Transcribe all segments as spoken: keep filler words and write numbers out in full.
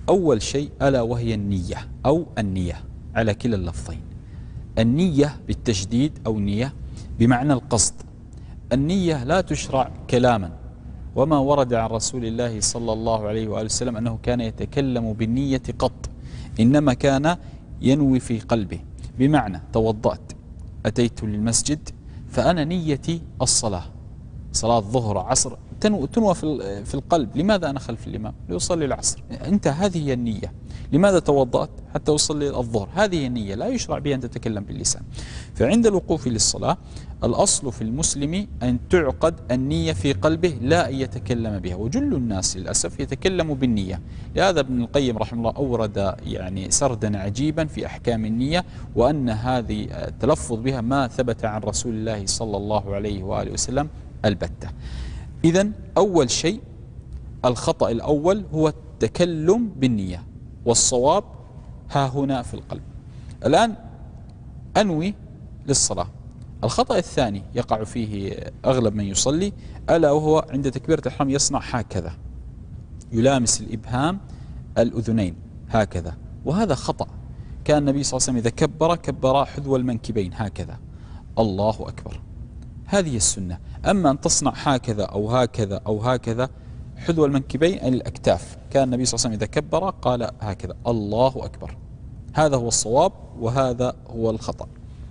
أول شيء ألا وهي النية أو النية على كلا اللفظين. النية بالتشديد أو نية بمعنى القصد. النية لا تشرع كلاما، وما ورد عن رسول الله صلى الله عليه وآله وسلم أنه كان يتكلم بالنية قط، إنما كان ينوي في قلبه. بمعنى توضأت أتيت للمسجد فأنا نيتي الصلاة، صلاة ظهر عصر تنوى في القلب. لماذا أنا خلف الإمام؟ لأصلي العصر. أنت هذه هي النية. لماذا توضأت؟ حتى أصلي الظهر. هذه هي النية، لا يشرع بها أن تتكلم باللسان. فعند الوقوف للصلاة الأصل في المسلم أن تعقد النية في قلبه لا أن يتكلم بها. وجل الناس للأسف يتكلم بالنية. لهذا ابن القيم رحمه الله أورد يعني سردا عجيبا في أحكام النية، وأن هذه التلفظ بها ما ثبت عن رسول الله صلى الله عليه وآله وسلم البتة. إذن أول شيء الخطأ الأول هو التكلم بالنية، والصواب ها هنا في القلب. الآن أنوي للصلاة. الخطأ الثاني يقع فيه أغلب من يصلي، ألا وهو عند تكبيرة الإحرام يصنع هكذا، يلامس الإبهام الأذنين هكذا، وهذا خطأ. كان النبي صلى الله عليه وسلم إذا كبر كبر حذو المنكبين هكذا، الله أكبر. هذه السنة. أما أن تصنع هكذا أو هكذا أو هكذا حذو المنكبين أي الأكتاف، كان النبي صلى الله عليه وسلم إذا كبر قال هكذا الله أكبر. هذا هو الصواب وهذا هو الخطأ.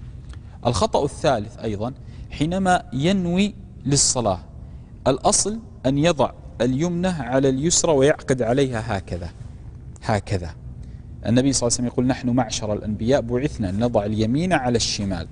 الخطأ الثالث أيضا حينما ينوي للصلاة، الأصل أن يضع اليمنى على اليسرى ويعقد عليها هكذا هكذا. النبي صلى الله عليه وسلم يقول نحن معشر الأنبياء بعثنا أن نضع اليمين على الشمال،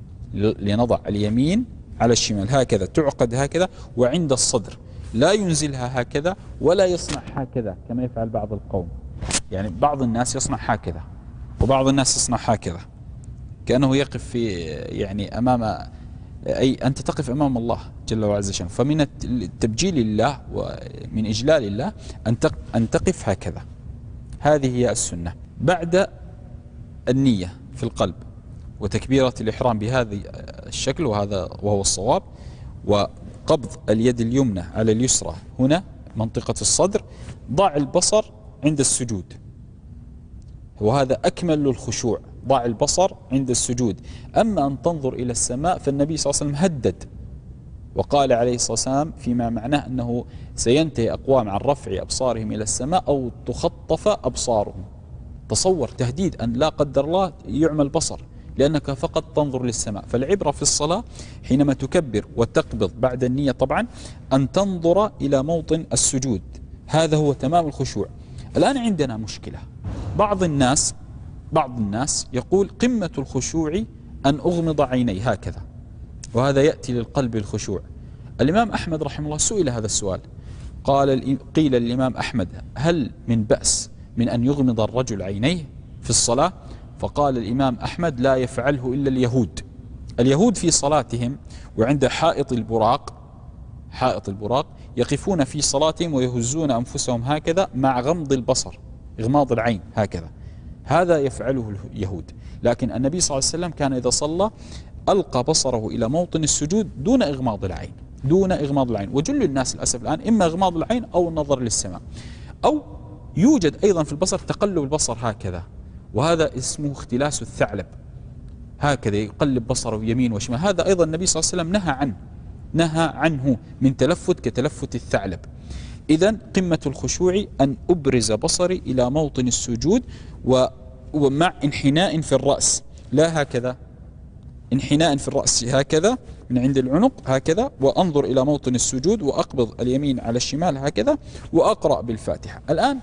لنضع اليمين على الشمال هكذا، تعقد هكذا، وعند الصدر لا ينزلها هكذا ولا يصنع هكذا كما يفعل بعض القوم. يعني بعض الناس يصنع هكذا وبعض الناس يصنع هكذا، كأنه يقف في يعني أمام، أي أنت تقف أمام الله جل وعز شأنه. فمن التبجيل الله ومن إجلال الله أن تقف هكذا. هذه هي السنة. بعد النية في القلب وتكبيرة الإحرام بهذا الشكل، وهذا وهو الصواب، وقبض اليد اليمنى على اليسرى هنا منطقة الصدر، ضع البصر عند السجود، وهذا أكمل للخشوع. ضع البصر عند السجود. أما أن تنظر إلى السماء فالنبي صلى الله عليه وسلم هدد وقال عليه الصلاة والسلام فيما معناه أنه سينتهي أقوام عن رفع أبصارهم إلى السماء أو تخطف أبصارهم. تصور تهديد أن لا قدر الله يعمى البصر لأنك فقط تنظر للسماء. فالعبرة في الصلاة حينما تكبر وتقبض بعد النية طبعا أن تنظر إلى موطن السجود، هذا هو تمام الخشوع. الآن عندنا مشكلة. بعض الناس بعض الناس يقول قمة الخشوع أن أغمض عيني هكذا، وهذا يأتي للقلب الخشوع. الإمام أحمد رحمه الله سئل هذا السؤال، قال قيل للإمام أحمد هل من بأس من أن يغمض الرجل عينيه في الصلاة؟ فقال الإمام أحمد لا يفعله إلا اليهود. اليهود في صلاتهم وعند حائط البراق حائط البراق يقفون في صلاتهم ويهزون أنفسهم هكذا مع غمض البصر، إغماض العين هكذا، هذا يفعله اليهود. لكن النبي صلى الله عليه وسلم كان إذا صلى ألقى بصره إلى موطن السجود دون إغماض العين دون إغماض العين. وجل الناس للأسف الآن إما إغماض العين أو النظر للسماء، أو يوجد أيضا في البصر تقلب البصر هكذا، وهذا اسمه اختلاس الثعلب، هكذا يقلب بصره يمين وشمال. هذا أيضا النبي صلى الله عليه وسلم نهى عنه نهى عنه من تلفت كتلفت الثعلب. إذن قمة الخشوع أن أبرز بصري إلى موطن السجود ومع انحناء في الرأس، لا هكذا، انحناء في الرأس هكذا من عند العنق هكذا، وأنظر إلى موطن السجود وأقبض اليمين على الشمال هكذا، وأقرأ بالفاتحة. الآن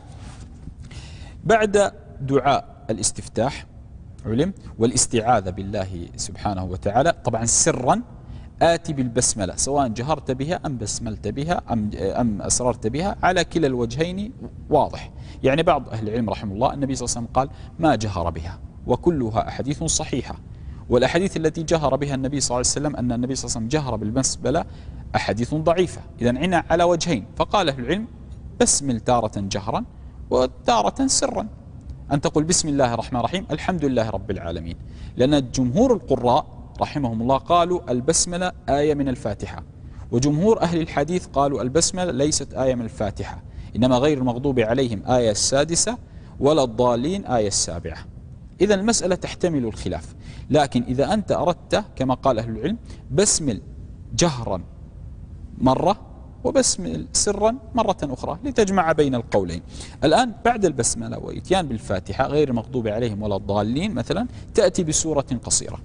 بعد دعاء الاستفتاح علم والاستعاذة بالله سبحانه وتعالى طبعا سرا، آتي بالبسملة سواء جهرت بها أم بسملت بها أم, أم أسررت بها، على كلا الوجهين واضح. يعني بعض أهل العلم رحمه الله النبي صلى الله عليه وسلم قال ما جهر بها، وكلها أحاديث صحيحة. والأحاديث التي جهر بها النبي صلى الله عليه وسلم أن النبي صلى الله عليه وسلم جهر بالبسملة أحاديث ضعيفة. إذن عنا على وجهين، فقال أهل العلم بسمل تارة جهرا وتارة سرا، أن تقول بسم الله الرحمن الرحيم الحمد لله رب العالمين، لأن جمهور القراء رحمهم الله قالوا البسملة آية من الفاتحة، وجمهور أهل الحديث قالوا البسملة ليست آية من الفاتحة، إنما غير المغضوب عليهم آية السادسة ولا الضالين آية السابعة. إذا المسألة تحتمل الخلاف، لكن إذا أنت أردت كما قال أهل العلم بسمل جهرا مرة وبسمل سرا مرة أخرى لتجمع بين القولين. الآن بعد البسملة وإتيان بالفاتحة غير المغضوب عليهم ولا الضالين مثلا تأتي بسورة قصيرة.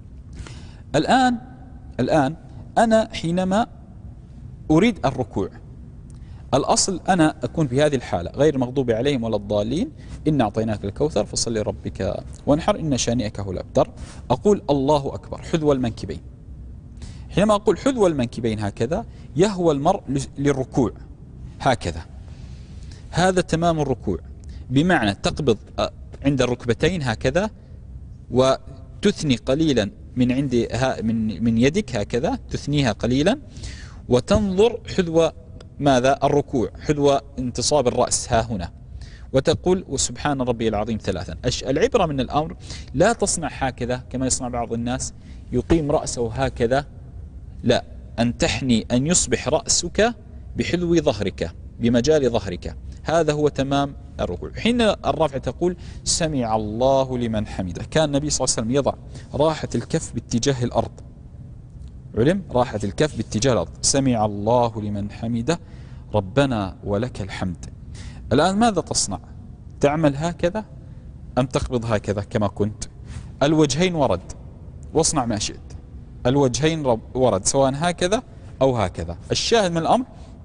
الآن الآن أنا حينما أريد الركوع الأصل أنا أكون في هذه الحالة غير المغضوب عليهم ولا الضالين، إن أعطيناك الكوثر فصل لربك وانحر إن شانئك هو الأبتر. أقول الله أكبر حذو المنكبين. حينما أقول حذو المنكبين هكذا يهوى المرء للركوع هكذا، هذا تمام الركوع، بمعنى تقبض عند الركبتين هكذا وتثني قليلا من عند من من يدك هكذا، تثنيها قليلا وتنظر حذو ماذا؟ الركوع، حذو انتصاب الرأس ها هنا، وتقول وسبحان ربي العظيم ثلاثا. العبرة من الأمر لا تصنع هكذا كما يصنع بعض الناس يقيم رأسه هكذا، لا، أن تحني أن يصبح رأسك بحذو ظهرك بمجال ظهرك، هذا هو تمام الركوع. حين الرفع تقول سمع الله لمن حمده. كان النبي صلى الله عليه وسلم يضع راحة الكف باتجاه الأرض، علم راحة الكف باتجاه الأرض، سمع الله لمن حمده ربنا ولك الحمد. الآن ماذا تصنع؟ تعمل هكذا أم تقبض هكذا كما كنت؟ الوجهين ورد، واصنع ما شئت، الوجهين ورد سواء هكذا أو هكذا. الشاهد من الأمر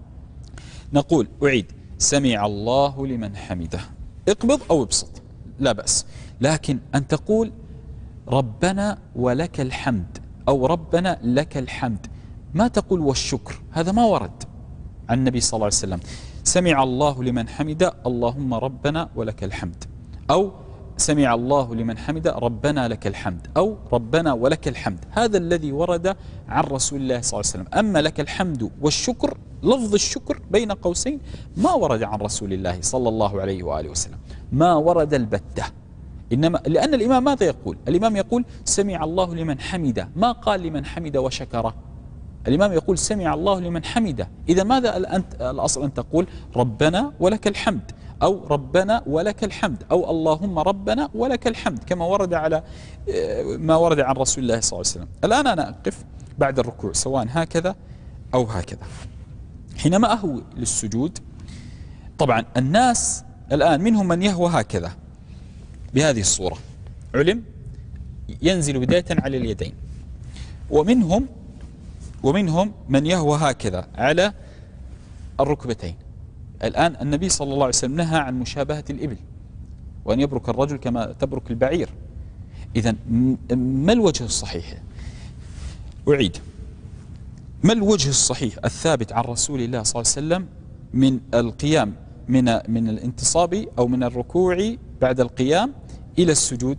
نقول أعيد سمع الله لمن حمده، اقبض أو ابسط لا بأس، لكن أن تقول ربنا ولك الحمد أو ربنا لك الحمد، ما تقول والشكر، هذا ما ورد عن النبي صلى الله عليه وسلم. سمع الله لمن حمده اللهم ربنا ولك الحمد، أو سمع الله لمن حمده ربنا لك الحمد، أو ربنا ولك الحمد، هذا الذي ورد عن رسول الله صلى الله عليه وسلم. أما لك الحمد والشكر، لفظ الشكر بين قوسين ما ورد عن رسول الله صلى الله عليه وآله وسلم، ما ورد البتة. إنما لأن الإمام ماذا يقول؟ الإمام يقول سمع الله لمن حمده، ما قال لمن حمده وشكره، الإمام يقول سمع الله لمن حمده. إذا ماذا أنت الأصل أن تقول ربنا ولك الحمد، أو ربنا ولك الحمد، أو اللهم ربنا ولك الحمد، كما ورد على ما ورد عن رسول الله صلى الله عليه وسلم. الآن أنا أقف بعد الركوع سواء هكذا أو هكذا. حينما أهوي للسجود طبعا الناس الآن منهم من يهوى هكذا بهذه الصورة، علم ينزل بداية على اليدين، ومنهم ومنهم من يهوى هكذا على الركبتين. الآن النبي صلى الله عليه وسلم نهى عن مشابهة الإبل وأن يبرك الرجل كما تبرك البعير. إذن ما الوجه الصحيح؟ أعيد، ما الوجه الصحيح الثابت عن رسول الله صلى الله عليه وسلم من القيام من من الانتصاب أو من الركوع بعد القيام إلى السجود؟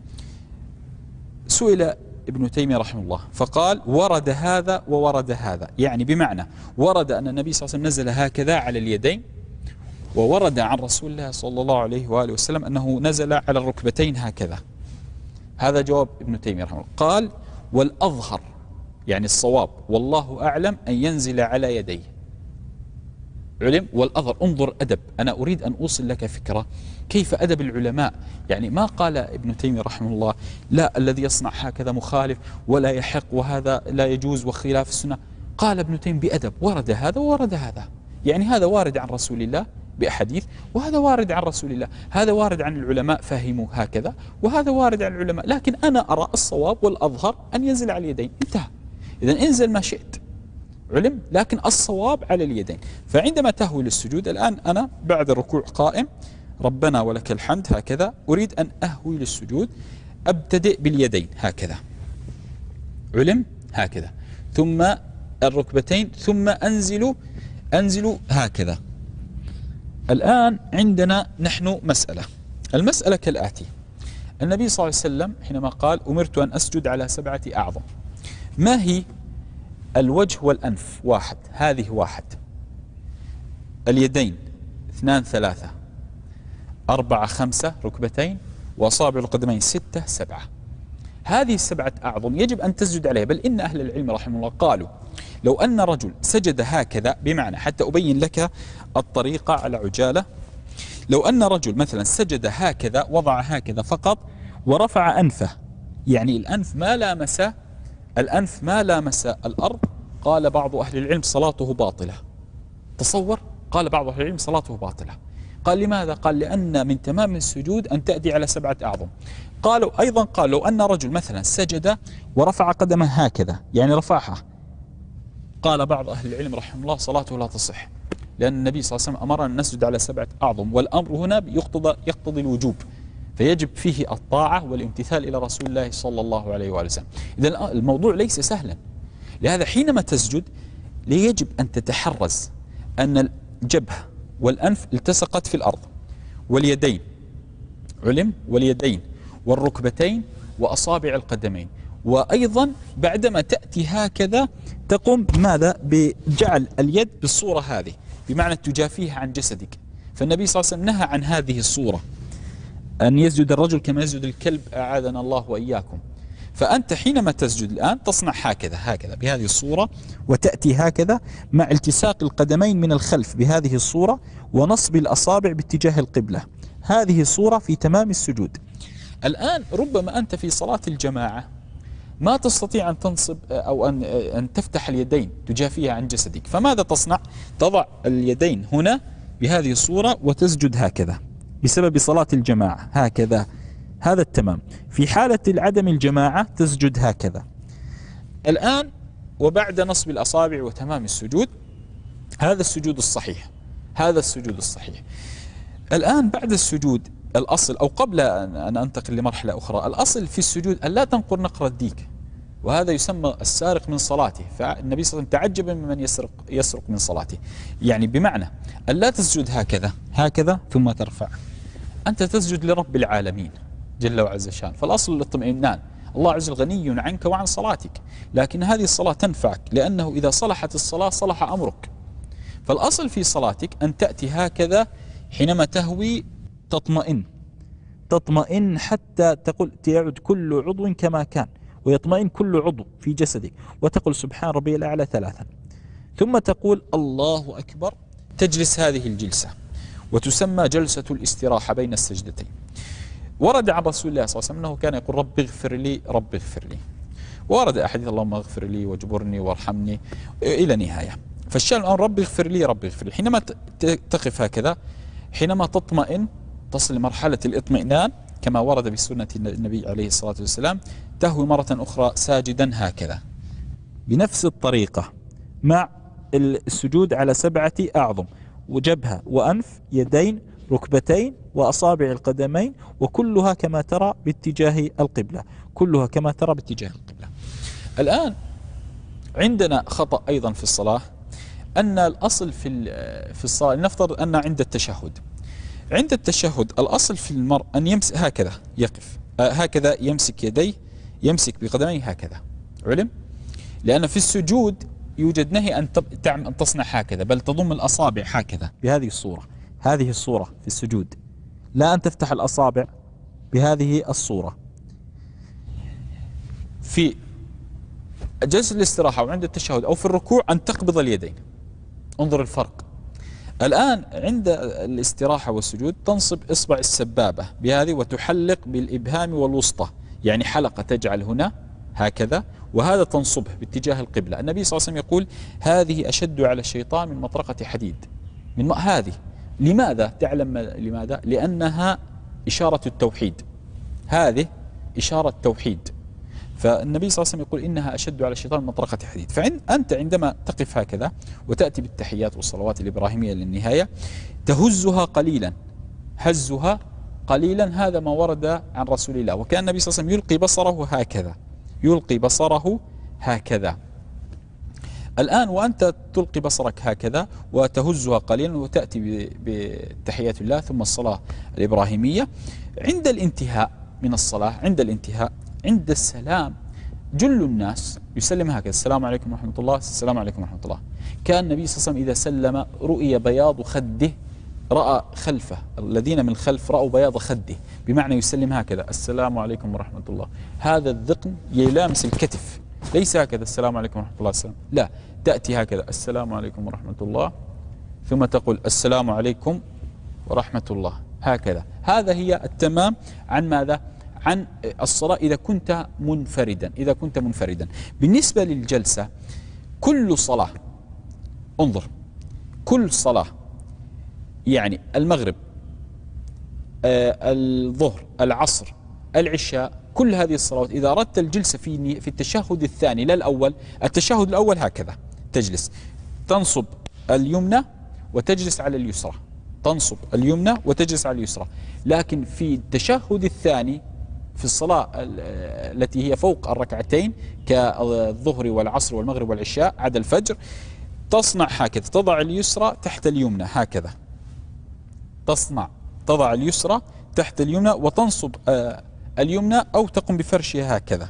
سئل ابن تيمية رحمه الله فقال ورد هذا وورد هذا، يعني بمعنى ورد أن النبي صلى الله عليه وسلم نزل هكذا على اليدين، وورد عن رسول الله صلى الله عليه وآله وسلم أنه نزل على الركبتين هكذا. هذا جواب ابن تيمية رحمه الله. قال والأظهر يعني الصواب والله أعلم أن ينزل على يديه، علم والأظهر. انظر أدب، أنا أريد أن أوصل لك فكرة كيف أدب العلماء. يعني ما قال ابن تيمية رحمه الله لا الذي يصنع هكذا مخالف ولا يحق وهذا لا يجوز وخلاف السنة، قال ابن تيمية بأدب ورد هذا وورد هذا، يعني هذا وارد عن رسول الله بأحاديث وهذا وارد عن رسول الله، هذا وارد عن العلماء فهموا هكذا وهذا وارد عن العلماء، لكن أنا أرى الصواب والأظهر أن ينزل على اليدين، انتهى. إذن انزل ما شئت، علم، لكن الصواب على اليدين. فعندما تهوي للسجود الآن أنا بعد الركوع قائم ربنا ولك الحمد هكذا، أريد أن أهوي للسجود، أبتدئ باليدين هكذا، علم هكذا، ثم الركبتين، ثم أنزل أنزل هكذا. الآن عندنا نحن مسألة، المسألة كالآتي: النبي صلى الله عليه وسلم حينما قال أمرت أن أسجد على سبعة أعظم، ما هي؟ الوجه والأنف واحد، هذه واحد، اليدين اثنان ثلاثة أربعة خمسة ركبتين، وأصابع القدمين ستة سبعة. هذه السبعة أعظم يجب أن تسجد عليها، بل إن أهل العلم رحمه الله قالوا لو أن رجل سجد هكذا، بمعنى حتى أبين لك الطريقة على عجالة، لو أن رجل مثلا سجد هكذا، وضع هكذا فقط ورفع أنفه، يعني الأنف ما لامس الأنف ما لامس الأرض، قال بعض أهل العلم صلاته باطلة. تصور، قال بعض أهل العلم صلاته باطلة. قال لماذا؟ قال لأن من تمام السجود أن تأتي على سبعة أعظم. قالوا أيضا، قال لو أن رجل مثلا سجد ورفع قدمه هكذا، يعني رفعها، قال بعض أهل العلم رحمه الله صلاته لا تصح، لأن النبي صلى الله عليه وسلم أمرنا أن نسجد على سبعة أعظم، والأمر هنا يقتضي يقتضي الوجوب، فيجب فيه الطاعة والامتثال إلى رسول الله صلى الله عليه وآله وسلم. إذا الموضوع ليس سهلا. لهذا حينما تسجد يجب أن تتحرز أن الجبهة والأنف التصقت في الأرض، واليدين علم، واليدين والركبتين وأصابع القدمين. وأيضا بعدما تأتي هكذا تقوم ماذا؟ بجعل اليد بالصورة هذه، بمعنى تجافيها عن جسدك. فالنبي صلى الله عليه وسلم نهى عن هذه الصورة، أن يسجد الرجل كما يسجد الكلب، أعاذنا الله وإياكم. فأنت حينما تسجد الآن تصنع هكذا هكذا بهذه الصورة، وتأتي هكذا مع التصاق القدمين من الخلف بهذه الصورة، ونصب الأصابع باتجاه القبلة. هذه الصورة في تمام السجود. الآن ربما أنت في صلاة الجماعة ما تستطيع أن تنصب أو أن أن تفتح اليدين تجافيها عن جسدك، فماذا تصنع؟ تضع اليدين هنا بهذه الصورة وتسجد هكذا بسبب صلاة الجماعة هكذا. هذا التمام. في حالة العدم الجماعة تسجد هكذا. الآن وبعد نصب الأصابع وتمام السجود، هذا السجود الصحيح، هذا السجود الصحيح. الآن بعد السجود الأصل، أو قبل أن أنتقل لمرحلة أخرى، الأصل في السجود أن لا تنقر نقر الديك، وهذا يسمى السارق من صلاته. فالنبي صلى الله عليه وسلم تعجب ممن يسرق يسرق من صلاته، يعني بمعنى أن لا تسجد هكذا هكذا ثم ترفع. أنت تسجد لرب العالمين جل وعز شان، فالأصل الاطمئنان. الله عز وجل غني عنك وعن صلاتك، لكن هذه الصلاة تنفعك، لأنه إذا صلحت الصلاة صلح أمرك. فالأصل في صلاتك أن تأتي هكذا حينما تهوي، تطمئن تطمئن حتى تقول يعد كل عضو كما كان، ويطمئن كل عضو في جسدك، وتقول سبحان ربي الأعلى ثلاثا، ثم تقول الله أكبر. تجلس هذه الجلسة وتسمى جلسة الاستراحة بين السجدتين. ورد عن رسول الله صلى الله عليه وسلم أنه كان يقول رب اغفر لي رب اغفر لي، ورد أحاديث اللهم اغفر لي واجبرني وارحمني إلى نهاية. فالشأن الآن رب اغفر لي رب اغفر لي. حينما تقف هكذا، حينما تطمئن تصل لمرحلة الاطمئنان كما ورد بسنة النبي عليه الصلاة والسلام، تهوي مرة أخرى ساجدا هكذا بنفس الطريقة، مع السجود على سبعة أعظم، وجبهة وأنف يدين ركبتين وأصابع القدمين، وكلها كما ترى باتجاه القبلة، كلها كما ترى باتجاه القبلة. الآن عندنا خطأ أيضا في الصلاة، أن الأصل في في الصلاة، نفترض أن عند التشهد عند التشهد الأصل في المرء أن يمسك هكذا، يقف هكذا، يمسك يديه، يمسك بقدميه هكذا، علم؟ لأن في السجود يوجد نهي أن أن تصنع هكذا، بل تضم الأصابع هكذا بهذه الصورة، هذه الصورة في السجود، لا أن تفتح الأصابع بهذه الصورة. في جلسة الاستراحة وعند التشهد أو في الركوع أن تقبض اليدين. انظر الفرق. الآن عند الاستراحة والسجود تنصب إصبع السبابة بهذه وتحلق بالإبهام والوسطى، يعني حلقة تجعل هنا هكذا، وهذا تنصبه باتجاه القبلة. النبي صلى الله عليه وسلم يقول هذه أشد على الشيطان من مطرقة حديد. من هذه لماذا؟ تعلم لماذا؟ لأنها إشارة التوحيد، هذه إشارة توحيد. فالنبي صلى الله عليه وسلم يقول إنها أشد على الشيطان من مطرقة حديد. فأنت عندما تقف هكذا وتأتي بالتحيات والصلوات الإبراهيمية للنهاية، تهزها قليلا، هزها قليلا، هذا ما ورد عن رسول الله. وكان النبي صلى الله عليه وسلم يلقي بصره هكذا، يلقي بصره هكذا. الآن وأنت تلقي بصرك هكذا وتهزها قليلا وتأتي بتحيات الله ثم الصلاة الإبراهيمية. عند الانتهاء من الصلاة، عند الانتهاء عند السلام، جل الناس يسلم هكذا، السلام عليكم ورحمة الله، السلام عليكم ورحمة الله. كان النبي صلى الله عليه وسلم إذا سلم رؤي بياض خده، رأى خلفه الذين من الخلف رأوا بياض خده، بمعنى يسلم هكذا السلام عليكم ورحمة الله. هذا الذقن يلامس الكتف، ليس هكذا السلام عليكم ورحمة الله السلام، لا، تأتي هكذا السلام عليكم ورحمة الله، ثم تقول السلام عليكم ورحمة الله، هكذا. هذا هي التمام عن ماذا؟ عن الصلاة إذا كنت منفردا. إذا كنت منفردا بالنسبة للجلسة، كل صلاة، انظر، كل صلاة يعني المغرب، آه الظهر، العصر، العشاء، كل هذه الصلوات إذا أردت الجلسة في في التشهد الثاني لا الأول، التشهد الأول هكذا تجلس، تنصب اليمنى وتجلس على اليسرى، تنصب اليمنى وتجلس على اليسرى. لكن في التشهد الثاني في الصلاة التي هي فوق الركعتين كالظهر والعصر والمغرب والعشاء عدا الفجر، تصنع هكذا، تضع اليسرى تحت اليمنى هكذا، تصنع تضع اليسرى تحت اليمنى وتنصب اليمنى أو تقوم بفرشها هكذا،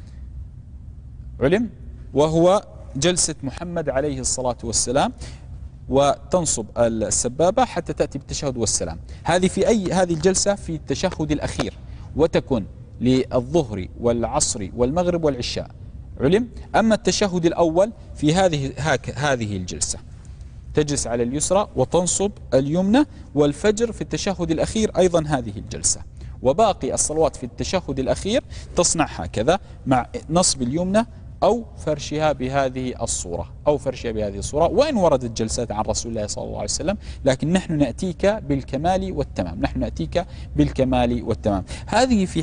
علم، وهو جلسة محمد عليه الصلاة والسلام، وتنصب السبابة حتى تأتي بالتشهد والسلام. هذه في أي هذه الجلسة في التشهد الأخير، وتكون للظهر والعصر والمغرب والعشاء، علم. أما التشهد الأول في هذه هذه الجلسة تجلس على اليسرى وتنصب اليمنى، والفجر في التشهد الأخير أيضا هذه الجلسة، وباقي الصلوات في التشهد الأخير تصنع هكذا مع نصب اليمنى أو فرشها بهذه الصورة أو فرشها بهذه الصورة. وإن وردت جلسات عن رسول الله صلى الله عليه وسلم، لكن نحن نأتيك بالكمال والتمام، نحن نأتيك بالكمال والتمام. هذه في